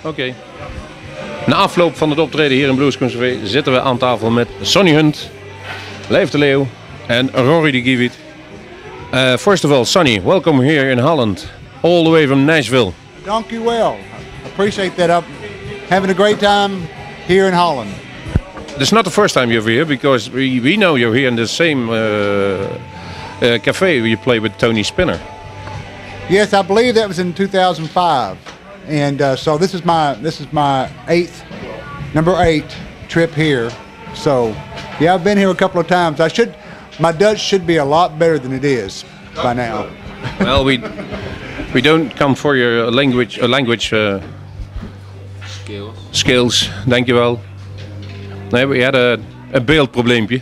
Oké. Na afloop van het optreden hier in Blues Café zitten we aan tafel met Sonny Hunt, Leif de Leeuw en Rory de Giewiet. First of all, Sonny, welcome here in Holland, all the way from Nashville. Thank you well. Appreciate that. I'm having a great time here in Holland. This is not the first time you're here, because we know you're here in the same cafe where you play with Tony Spinner. Yes, I believe that was in 2005, and so this is my number eight trip here. So yeah, I've been here a couple of times. My Dutch should be a lot better than it is by now. Well, we don't come for your language skills. Dankjewel. Nee, we had a beeldprobleempje.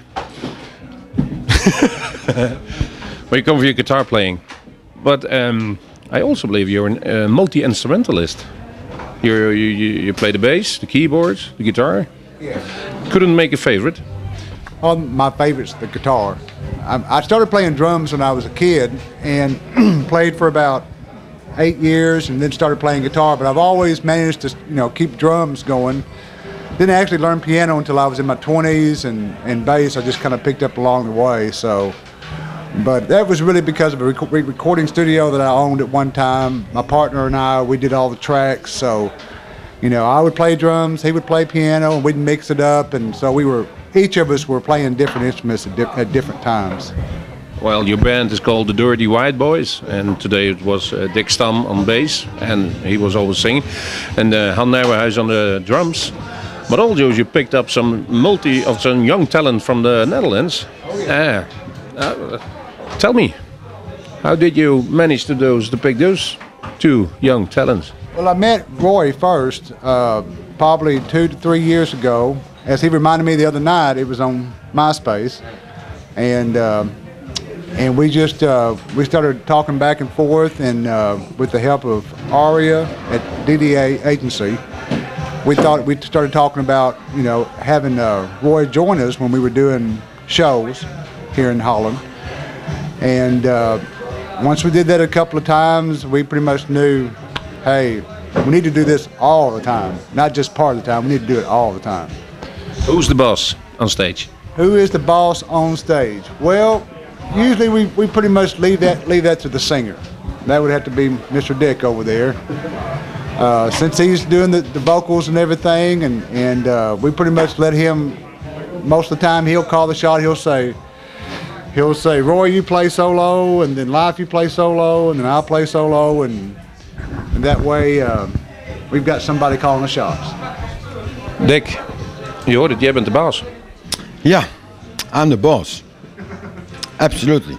But you come for your guitar playing. But I also believe you're a multi-instrumentalist. You play the bass, the keyboards, the guitar. Yes. Couldn't make a favorite. Well, my favorite's the guitar. I started playing drums when I was a kid and played for about 8 years, and then started playing guitar. But I've always managed to, keep drums going. Didn't actually learn piano until I was in my 20s, and bass I just kind of picked up along the way. So, but that was really because of a recording studio that I owned at one time. My partner and we did all the tracks. So, I would play drums, he would play piano, and we'd mix it up. And so each of us were playing different instruments at different times. Well, your band is called the Dirty White Boys, and today it was Dick Stam on bass, and he was always singing, and Han Nijhuis on the drums. But also you picked up some young talent from the Netherlands. Oh, yeah. Tell me, how did you manage to pick those two young talents? Well, I met Roy first, probably 2 to 3 years ago. As he reminded me the other night, it was on MySpace, and we started talking back and forth, and with the help of Aria at DDA Agency, we started talking about having Roy join us when we were doing shows here in Holland, and once we did that a couple of times, we pretty much knew, hey, we need to do this all the time, not just part of the time. We need to do it all the time. Who's the boss on stage? Who is the boss on stage? Well, usually we pretty much leave that to the singer. That would have to be Mr. Dick over there. Since he's doing the vocals and everything, and we pretty much let him. Most of the time, he'll call the shot. He'll say, Roy, you play solo, and then Life, you play solo, and then I'll play solo, and that way we've got somebody calling the shots. Dick, je hoort het, jij bent de baas. Yeah, I'm the boss. Absolutely.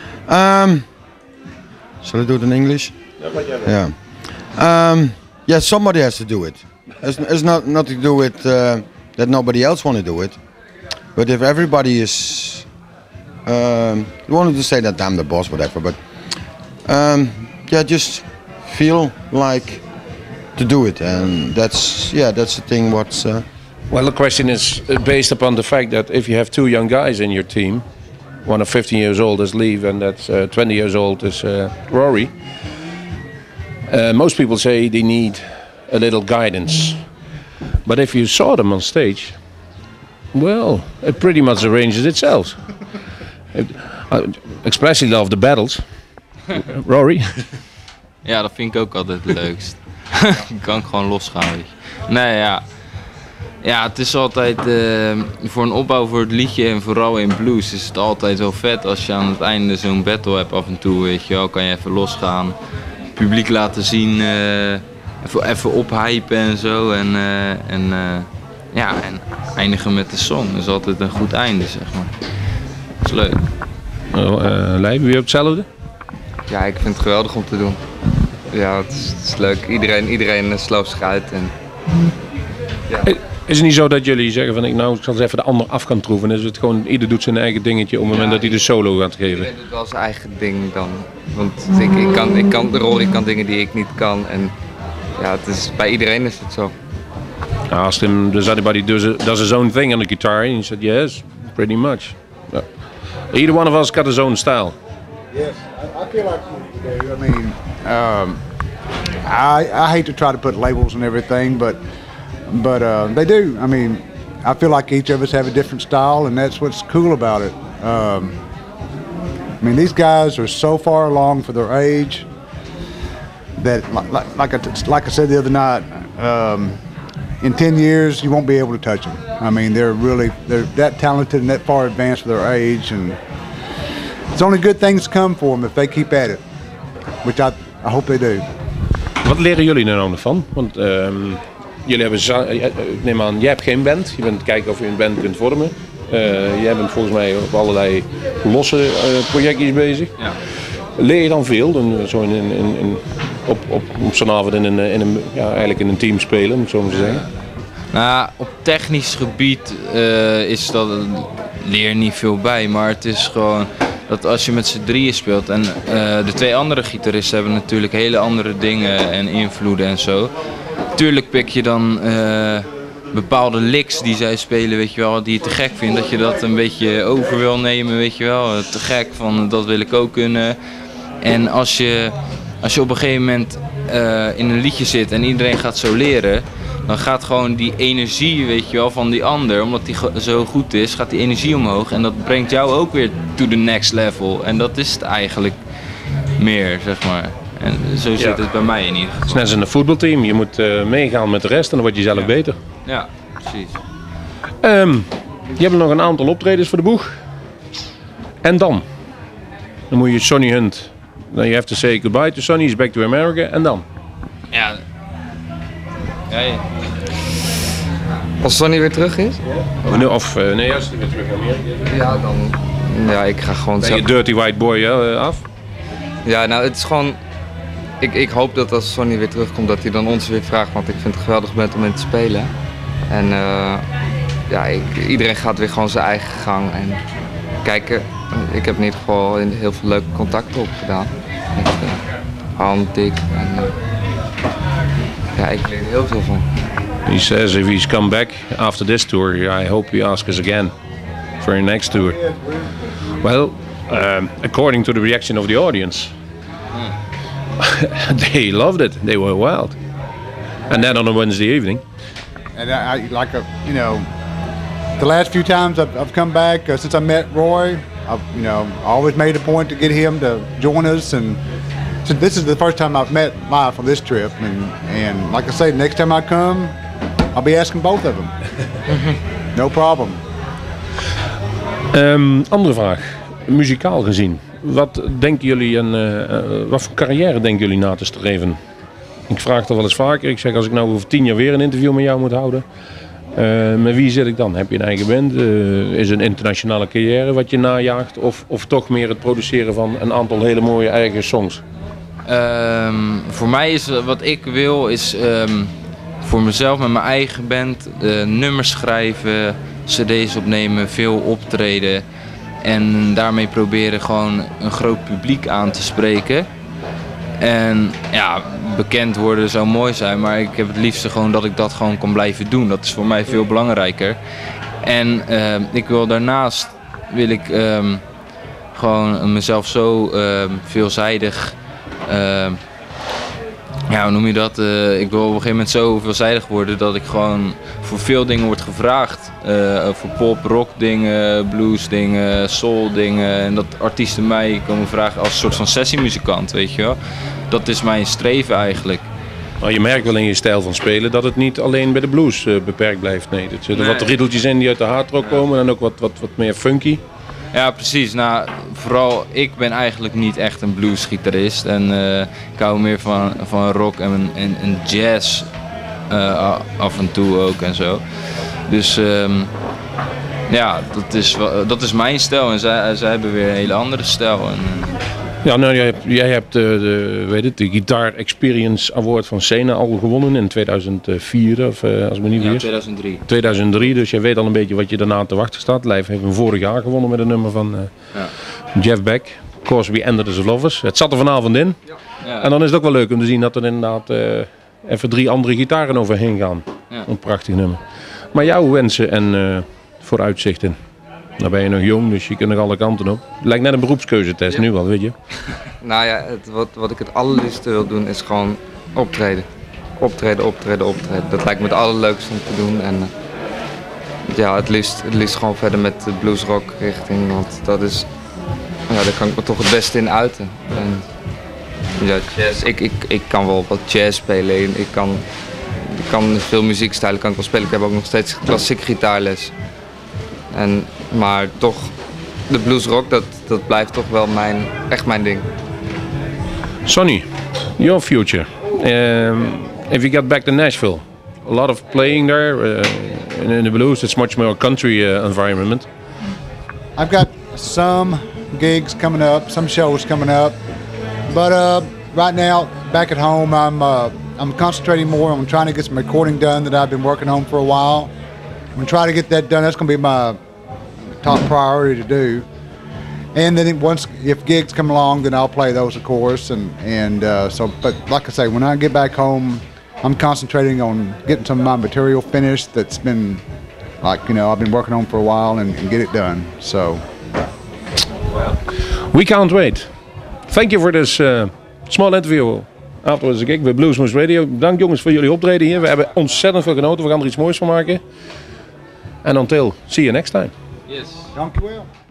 Shall I do it in English? Yeah. Yeah, somebody has to do it. It's nothing to do with that nobody else want to do it. But if everybody is, you wanted to say that I'm the boss, whatever. But yeah, just feel like to do it, and that's the thing. Well, the question is based upon the fact that if you have two young guys in your team, one of 15 years old is Leif, and that's 20 years old is Rory. Most people say they need a little guidance, but if you saw them on stage, well, it pretty much arranges itself. I especially love the battles. Rory? Ja, dat vind ik ook altijd het leukst. Je kan gewoon losgaan, weet je. Nee, ja. Ja, het is altijd voor een opbouw voor het liedje en vooral in blues is het altijd wel vet als je aan het einde zo'n battle hebt af en toe, weet je wel. Kan je even losgaan, het publiek laten zien, even ophypen en zo. En eindigen met de song. Dat is altijd een goed einde, zeg maar. Dat is leuk. Leif, ben je ook hetzelfde? Ja, ik vind het geweldig om te doen. Ja, het is leuk. Iedereen sloopt zich uit. En ja. Is het niet zo dat jullie zeggen van ik zal eens even de ander af kan troeven? Is het gewoon ieder doet zijn eigen dingetje op het moment dat hij de solo gaat geven? Iedereen doet wel zijn eigen ding dan. Want Rory kan dingen die ik niet kan. En ja, het is, bij iedereen is het zo. I asked him, does anybody does his own thing on the guitar? And he said yes, pretty much. Yeah. Either one of us got his own style. Yes, I feel like you do. I mean, I hate to try to put labels on everything, but they do. I mean, I feel like each of us have a different style, and that's what's cool about it. I mean, these guys are so far along for their age that, like I said the other night, in 10 years you won't be able to touch them. I mean, they're that talented and that far advanced for their age, and it's only good things come for them if they keep at it, which I hope they do. Wat leren jullie er nou nog van? Want jullie hebben, ik neem aan, jij hebt geen band. Je bent kijken of je een band kunt vormen. Jij bent volgens mij op allerlei losse projectjes bezig. Ja. Leer je dan veel? Zo op zo'n avond eigenlijk in een team spelen, om het zo maar te zeggen? Nou, op technisch gebied leer je niet veel bij, maar het is gewoon dat als je met z'n drieën speelt en de twee andere gitaristen hebben natuurlijk hele andere dingen en invloeden en zo. Tuurlijk pik je dan bepaalde licks die zij spelen, weet je wel, die je te gek vindt, dat je dat een beetje over wil nemen, weet je wel, te gek van dat wil ik ook kunnen. En als je op een gegeven moment in een liedje zit en iedereen gaat zo leren, dan gaat gewoon die energie, weet je wel, van die ander, omdat die zo goed is, gaat die energie omhoog en dat brengt jou ook weer to the next level. En dat is het eigenlijk meer, zeg maar. En zo zit het bij mij in ieder geval. Het is net als in een voetbalteam, je moet meegaan met de rest en dan word je zelf beter. Ja, precies. Je hebt nog een aantal optredens voor de boeg. En dan moet je Sonny Hunt. Dan you have to say goodbye to Sonny, he's back to America. En dan? Ja. Als Sonny weer terug is? Ja. Als hij weer terug naar Amerika. Ja, dan... Ja, ik ga gewoon... Ben je dirty white boy af? Ja, nou het is gewoon... Ik hoop dat als Sonny weer terugkomt dat hij dan ons weer vraagt, want ik vind het een geweldig moment om in te spelen. En iedereen gaat weer gewoon zijn eigen gang. En kijken, ik heb in ieder geval heel veel leuke contacten opgedaan. Met Han, Dick en ik leer er heel veel van. He says if he's come back after this tour, I hope he asks us again for your next tour. Well, according to the reaction of the audience, they loved it. They were wild. And then on a Wednesday evening. And the last few times I've come back since I met Roy, I always made a point to get him to join us. And so this is the first time I've met live on this trip. And like I say, the next time I come, I'll be asking both of them. No problem. Andere vraag. Muzikaal gezien. Wat denken jullie wat voor carrière denken jullie na te streven? Ik vraag het al wel eens vaker. Ik zeg, als ik nou over 10 jaar weer een interview met jou moet houden, met wie zit ik dan? Heb je een eigen band? Is het een internationale carrière wat je najaagt? Of toch meer het produceren van een aantal hele mooie eigen songs? Voor mij is wat ik wil is voor mezelf met mijn eigen band nummers schrijven, cd's opnemen, veel optreden. En daarmee proberen gewoon een groot publiek aan te spreken. En ja, bekend worden zou mooi zijn, maar ik heb het liefste gewoon dat ik dat gewoon kan blijven doen. Dat is voor mij veel belangrijker. En daarnaast wil ik gewoon mezelf zo veelzijdig... hoe noem je dat? Ik wil op een gegeven moment zo veelzijdig worden dat ik gewoon voor veel dingen word gevraagd. Voor pop, rock dingen, blues dingen, soul dingen. En dat artiesten mij komen vragen als een soort van sessiemuzikant, weet je wel. Dat is mijn streven eigenlijk. Maar je merkt wel in je stijl van spelen dat het niet alleen bij de blues beperkt blijft. Nee, er zitten wat riddeltjes in die uit de hardrock komen en ook wat meer funky. Ja, precies. Nou, vooral ik ben eigenlijk niet echt een bluesgitarist. En ik hou meer van rock en jazz af en toe ook en zo. Dus dat is mijn stijl en zij hebben weer een hele andere stijl. Ja, nou, jij hebt de Guitar Experience Award van Sena al gewonnen in 2004, of als ik me niet vergis. 2003. 2003, dus jij weet al een beetje wat je daarna te wachten staat. Live heeft hem vorig jaar gewonnen met een nummer van Jeff Beck. Of course we ended as lovers. Het zat er vanavond in. Ja. En dan is het ook wel leuk om te zien dat er inderdaad even 3 andere gitaren overheen gaan. Ja. Een prachtig nummer. Maar jouw wensen en vooruitzichten? Nou ben je nog jong, dus je kunt nog alle kanten op. Het lijkt net een beroepskeuzetest nu wel, weet je. Nou ja, wat ik het allerliefste wil doen is gewoon optreden. Optreden. Dat lijkt me het allerleukste om te doen. En ja, het liefst gewoon verder met de bluesrock richting. Want dat is, ja, daar kan ik me toch het beste in uiten. En, ja, jazz, ik kan wel wat jazz spelen. Ik kan veel muziekstijlen kan ik wel spelen. Ik heb ook nog steeds klassiek gitaarles. Maar toch, de bluesrock, dat blijft toch wel echt mijn ding. Sonny, your future. If you get back to Nashville, a lot of playing there in the blues. It's much more country environment. I've got some gigs coming up, some shows coming up, but right now back at home, I'm concentrating more on trying to get some recording done that I've been working on for a while. I'm gonna try to get that done. That's gonna be my top priority to do. And then if gigs come along, then I'll play those, of course. But like I say, when I get back home, I'm concentrating on getting some of my material finished. That's been, I've been working on for a while and get it done. So we can't wait. Thank you for this small interview afterwards the gig bij Bluesmoose Radio. Bedankt jongens voor jullie optreden hier. We hebben ontzettend veel genoten. We gaan er iets moois van maken. And until, see you next time. Yes. Dankjewel.